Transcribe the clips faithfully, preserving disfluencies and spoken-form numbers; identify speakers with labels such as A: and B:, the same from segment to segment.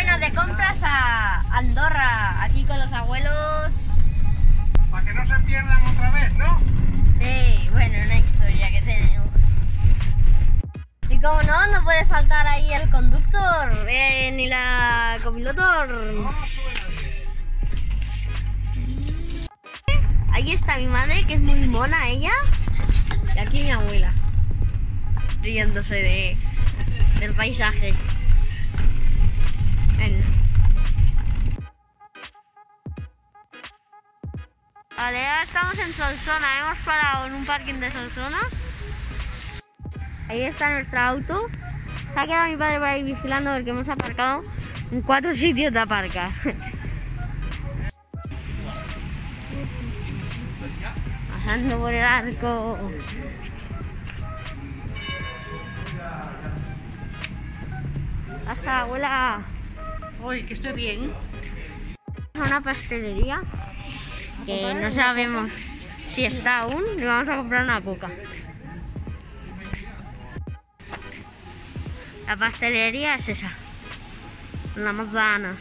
A: Bueno, de compras a Andorra, aquí con los abuelos.
B: Para que no se pierdan otra vez, ¿no?
A: Sí, bueno, una historia que tenemos. Y como no, no puede faltar ahí el conductor, eh, ni la copilotor.
B: No suena bien.
A: Ahí está mi madre, que es muy mona ella. Y aquí mi abuela, riéndose de, del paisaje. Ven. Vale, ahora estamos en Solsona, hemos parado en un parking de Solsona. Ahí está nuestro auto. Se ha quedado mi padre por ahí vigilando porque hemos aparcado en cuatro sitios de aparcar. Pasando por el arco. Pasa, abuela.
C: Uy, que estoy bien.
A: Una pastelería que no sabemos si está aún y vamos a comprar una coca. La pastelería es esa, la manzana.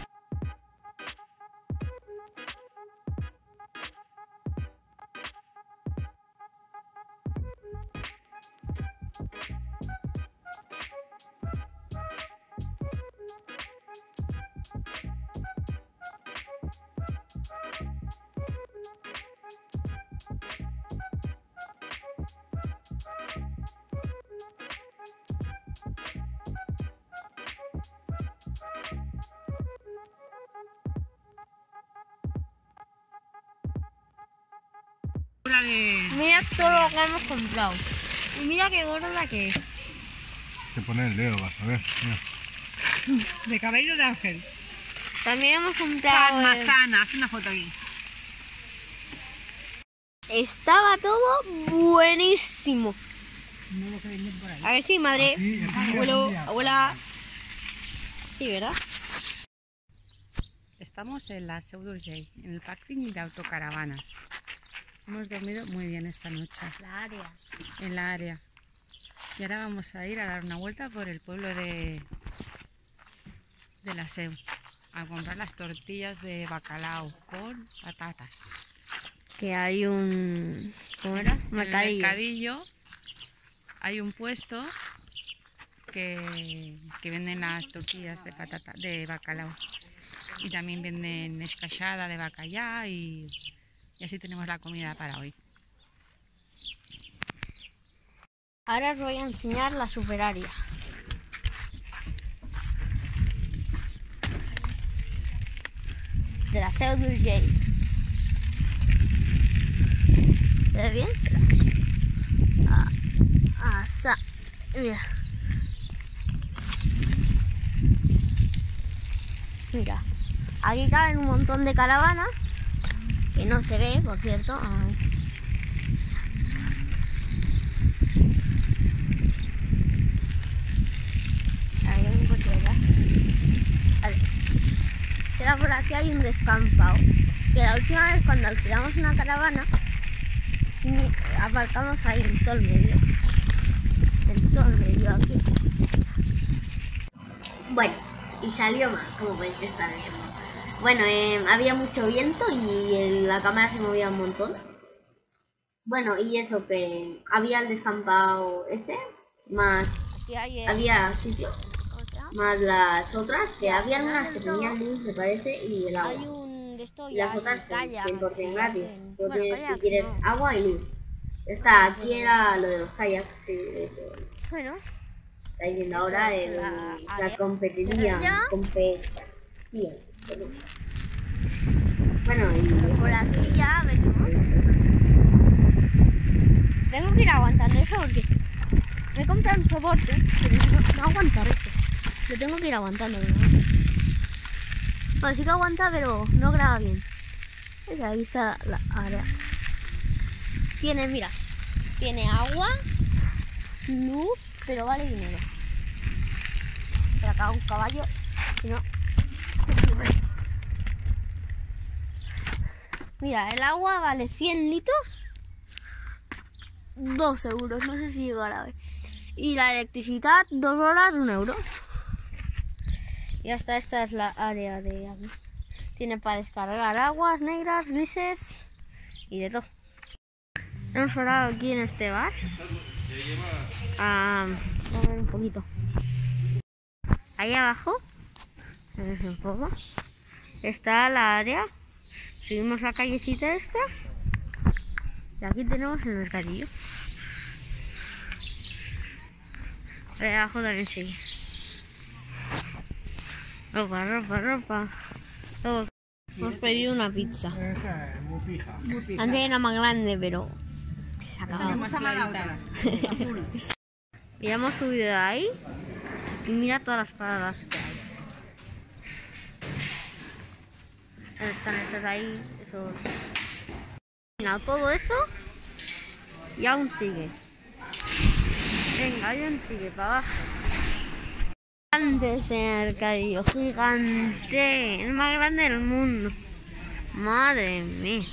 A: Mira todo lo que hemos comprado. Y mira qué gorda que es.
B: Se pone el dedo, vas a ver. Mira.
C: De cabello de ángel.
A: También hemos comprado... el...
C: Parmesana, haz una foto aquí.
A: Estaba todo buenísimo.
C: No lo que venden por ahí.
A: A ver si madre,
B: Aquí, aquí,
A: abuelo,
B: aquí.
A: abuela. Sí, ¿verdad?
C: Estamos en la Seu d'Urgell, en el parking de autocaravanas. Hemos dormido muy bien esta noche.
A: La área.
C: En la área. Y ahora vamos a ir a dar una vuelta por el pueblo de, de la Seu, a comprar las tortillas de bacalao con patatas.
A: Que hay un... ¿Cómo era?
C: En el
A: Mercadillo.
C: mercadillo hay un puesto que, que venden las tortillas de patata, de bacalao. Y también venden escachada de bacallá y, y así tenemos la comida para hoy.
A: Ahora os voy a enseñar la superaria. De la Seu d'Urgell. ¿Se ve bien? Ah, ah, sa. Mira. Mira. Aquí caben un montón de caravanas. Que no se ve, por cierto. Ay. Ahí hay un coche, ¿verdad? Vale. Pero por aquí hay un descampado. Que la última vez cuando alquilamos una caravana, aparcamos ahí en todo el medio. En todo el medio aquí. Bueno, y salió mal, como podéis estar eso. Bueno, eh, había mucho viento y el, la cámara se movía un montón. Bueno, y eso, que había el descampado ese, más el... había sitio, más las otras, que habían unas que tenían luz, me parece, y el agua. Hay un de esto
C: Y
A: y
C: las
A: hay
C: otras
A: kayak,
C: cien por cien
A: sí,
C: gratis.
A: hacen-
C: Tú
A: bueno,
C: tienes, si
A: kayak
C: quieres
A: no.
C: agua y luz. Esta, aquí era lo de los kayaks, sí, eso.
A: Bueno,
C: Estáis viendo
A: Esto
C: ahora
A: es
C: el,
A: la
C: la
A: área.
C: competiría.
A: ¿Ya?
C: competición. Bueno, y
A: por aquí ya venimos. Tengo que ir aguantando eso porque me he comprado un soporte, pero no, no aguantar esto. Lo tengo que ir aguantando. ¿No? Bueno, sí que aguanta, pero no graba bien. Es que ahí está la área. Tiene, mira, tiene agua, luz, pero vale dinero. Pero acá un caballo, si no, no sube. Mira, el agua vale cien litros, dos euros, no sé si llega a la vez. Y la electricidad, dos horas, un euro. Y hasta esta es la área de aquí. Tiene para descargar aguas negras, grises y de todo. Hemos parado aquí en este bar. Ah, vamos a ver un poquito. Ahí abajo, a ver un poco, está la área. Subimos la callecita esta. Y aquí tenemos el mercadillo. Ahí abajo también sigue. Ropa, ropa, ropa. Todo. Hemos pedido una pizza.
B: Esta es muy pija.
A: Antes era más grande, pero se ha acabado. Mira, hemos subido de ahí y mira todas las paradas que hay. Están estos ahí, esos. Mira, todo eso y aún sigue. Venga, aún sigue para abajo. Gigante ese mercadillo, gigante, el más grande del mundo. Madre mía.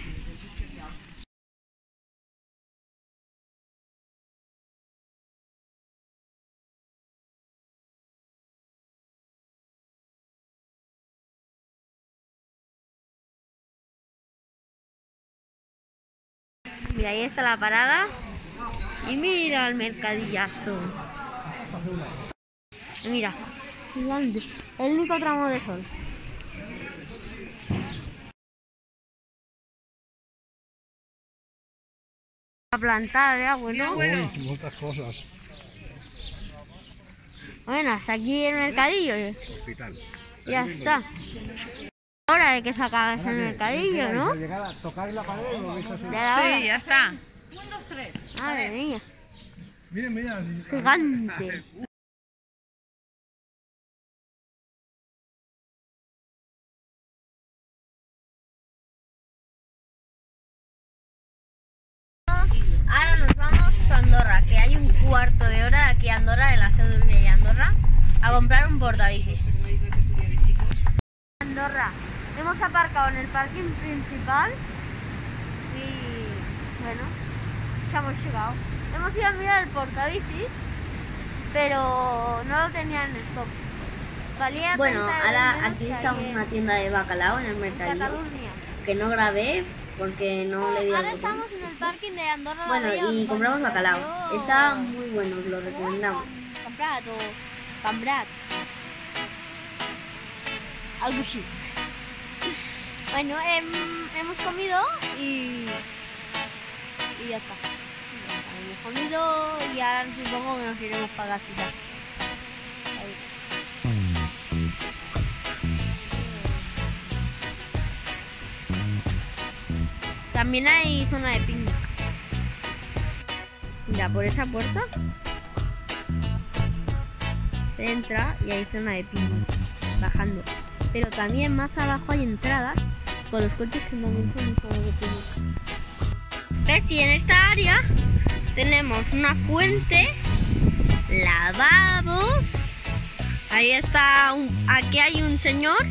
A: Mira, ahí está la parada. Y mira el mercadillazo. Mira, gigante. El único tramo de sol. A plantar, ¿eh, abuelo?
B: Uy, muchas cosas.
A: Bueno, hasta aquí el mercadillo.
B: Hospital.
A: Ya está. Ahora hay que sacar ese mercadillo, ¿no?
B: Llegar a tocar la pared y lo veis así.
A: Ya era hora.
C: Sí, ya está.
A: Madre mía.
B: Miren, mira.
A: Gigante. Ahora nos vamos a Andorra, que hay un cuarto de hora de aquí a Andorra, de la sede de Andorra, a comprar un portabicis. Andorra. Hemos aparcado en el parking principal y bueno, ya hemos llegado. Hemos ido a mirar el portabicis, pero no lo tenía en stock. Valía
D: Bueno, ahora
A: menos
D: aquí
A: que
D: estamos en
A: ayer.
D: una tienda de bacalao en el mercadillo,
A: Cataluña.
D: que no grabé porque no le di al
A: Ahora
D: botón.
A: estamos en el parking de Andorra. la
D: Bueno,
A: Vella,
D: y
A: donde
D: compramos bacalao.
A: compró-
D: Está muy bueno, lo recomendamos.
A: Comprat o comprat. Algo así. Bueno, hem- hemos comido y, y ya está. Hemos comido y ahora supongo que nos iremos para casita. Ahí. También hay zona de picnic. Mira, por esa puerta se entra y hay zona de picnic bajando. Pero también más abajo hay entradas con los coches que también son zona de picnic. ¿Ves? Y en esta área tenemos una fuente, lavabos. Ahí está, un, aquí hay un señor,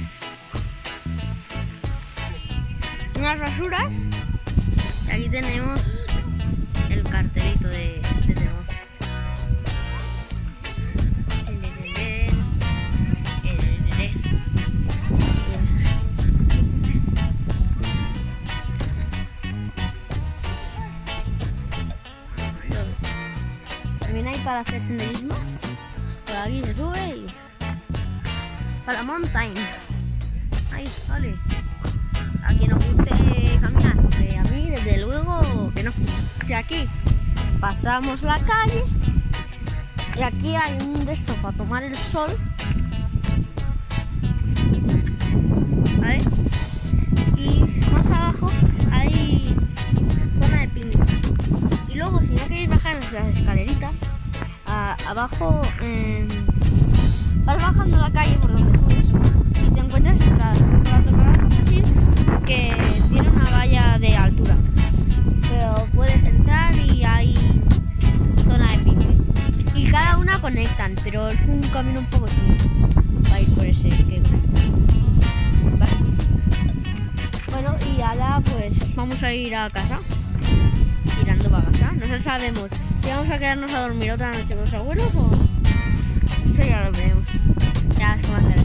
A: unas basuras. Y aquí tenemos el cartelito de, de negocio. También hay para hacer senderismo. Por aquí se sube y para la montaña. Ahí, vale. A quien nos guste caminar, porque a mí desde luego que no. Y aquí pasamos la calle y aquí hay un de estos para tomar el sol, ¿vale? Y más abajo hay zona de picnic. Y luego si no queréis bajar las escaleritas, a, abajo eh, vas bajando la calle por donde subes y te encuentras tras que tiene una valla de altura, pero puedes entrar y hay zona de picnic y cada una conectan, pero es un camino un poco chulo para ir por ese que vale. Bueno, y ahora pues vamos a ir a casa, tirando para casa. No sé, sabemos si vamos a quedarnos a dormir otra noche con los abuelos o eso ya lo veremos. Ya es como hacer.